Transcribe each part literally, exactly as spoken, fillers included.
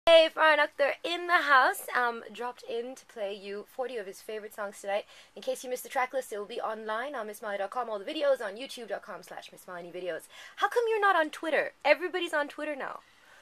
Hey, Farhan Akhtar in the house. Um, dropped in to play you forty of his favorite songs tonight. In case you missed the track list, it will be online on miss molly dot com. All the videos on youtube dot com slash miss molly videos. How come you're not on Twitter? Everybody's on Twitter now.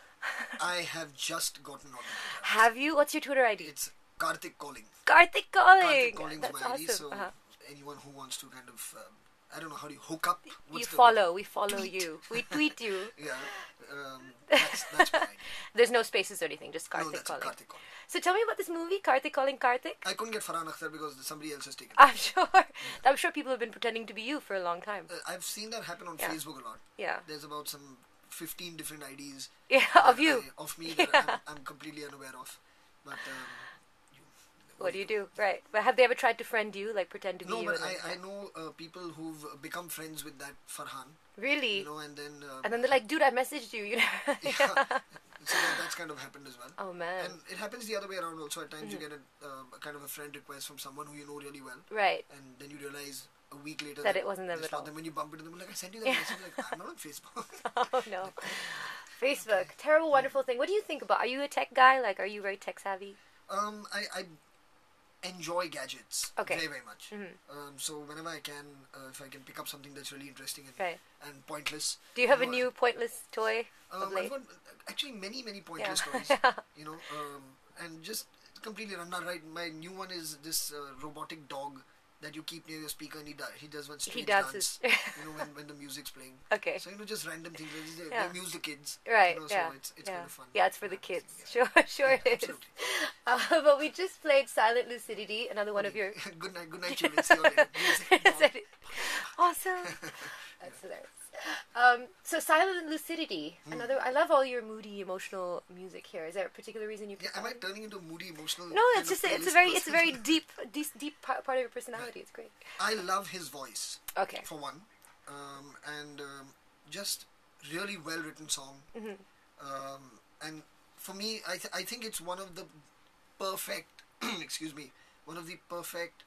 I have just gotten on it. Have you? What's your Twitter I D? It's Karthik Calling. Karthik Calling. Karthik Calling That's is my I D, awesome. so Uh-huh. anyone who wants to kind of, um, I don't know, how do you hook up? What's You the follow. We follow Tweet. you. We tweet you. Yeah, um, that's, that's my I D. There's no spaces or anything, just No, Karthik that's Calling. Karthik Calling. So tell me about this movie, Karthik Calling Karthik. I couldn't get Farhan Akhtar because somebody else has taken it. I'm sure. I'm sure people have been pretending to be you for a long time. Uh, I've seen that happen on Yeah. Facebook a lot. Yeah. There's about some fifteen different I Ds Yeah, of that you. I- of me that Yeah. I'm, I'm completely unaware of. But um, you, What do you do? Right. But have they ever tried to friend you, like pretend to be No, you? but and then- I, I know uh, people who've become friends with that Farhan. Really? You know, and then um, And then they're like, dude, I messaged you. You know? yeah. So that, that's kind of happened as well. Oh man. And it happens the other way around also. At times you get a, uh, a kind of a friend request from someone who you know really well, Right. and then you realize a week later That it wasn't them it's at not all. them. When you bump into them, like I sent you that message, like I'm not on Facebook. Oh no. Facebook. Terrible, wonderful thing. What do you think about? Are you a tech guy? Like, are you very tech savvy? um, I, I enjoy gadgets Okay. very very much. Mhm. Um, so whenever I can, uh, if I can pick up something that's really interesting and Right. and pointless. Do you have a know, new pointless toy of Um, I've late? got uh, actually many many pointless Yeah. toys. You know, um, and just completely random. Right, my new one is this uh, robotic dog that you keep near your speaker, and he does he does one He strange dances. dance. You know, when, when the music's playing. Okay. So you know, just random things. They, Yeah. they amuse the kids. Right. You know, Yeah. So it's it's yeah. kind of fun. Yeah, it's for the Yeah, kids. yeah. Sure, sure Yeah, it is. absolutely. Uh, but we just played Silent Lucidity, another one of your. good night, good night, children. See you later. Music. Awesome. That's hilarious. Um, so Silent Lucidity, Hmm. another. I love all your moody, emotional music here. Is there a particular reason you? Yeah, picked am I that one? turning into a moody, emotional? No, kind it's of just it's a playlist very it's a person? very deep deep, deep part part of your personality. It's great. I love his voice. Okay. For one, um, and um, just really well written song. Mhm. Um, and for me, I th- I think it's one of the perfect, excuse me, one of the perfect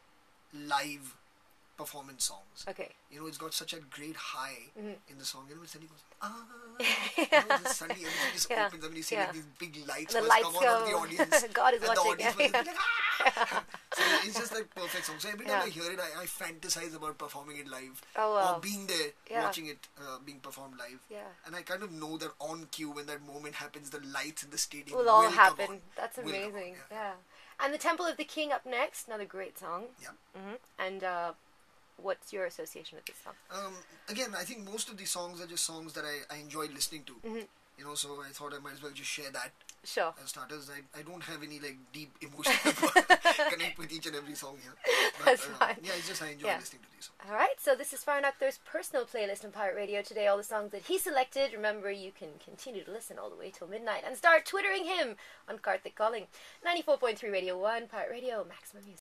live performance songs. Okay. You know, it's got such a great high Mhm. in the song. You know, suddenly goes ah. You know, just suddenly everything just Yeah. opens up and you see Yeah. like these big lights And the must lights come on over the go. audience. God is and watching. the audience must Yeah. be like ah. So it's just like perfect song. So every time Yeah. I hear it, I, I fantasize about performing it live. Oh wow. Or being there, Yeah. watching it uh, being performed live. Yeah. And I kind of know that on cue, when that moment happens, the lights in the stadium Will all come happen. on. That's Will come on, amazing. yeah. Yeah. And the Temple of the King up next, another great song. Yeah. hmm And uh, what's your association with this song? Um, again, I think most of these songs are just songs that I, I enjoy listening to. Mhm. You know, so I thought I might as well just share that Sure. as starters. I, I don't have any like deep emotional connect with each and every song here. But, That's uh, fine. Yeah, it's just I enjoy Yeah. listening to these songs. All right, so this is Farhan Akhtar's personal playlist on Pirate Radio today. All the songs that he selected. Remember, you can continue to listen all the way till midnight and start twittering him on Karthik Calling. ninety-four point three Radio one, Pirate Radio, maximum music.